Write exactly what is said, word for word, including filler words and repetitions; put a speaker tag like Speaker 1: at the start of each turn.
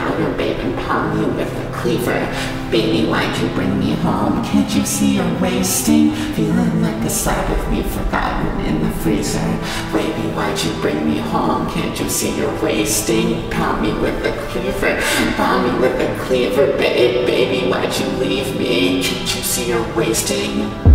Speaker 1: powder, babe, and palm you with a cleaver. Baby, why'd you bring me home? Can't you see you're wasting? Feeling like a slab of meat forgotten in the freezer. Baby, why'd you bring me home? Can't you see you're wasting? Pound me with a cleaver, pound me with a cleaver, babe. Baby, why'd you leave me? Can't you see you're wasting?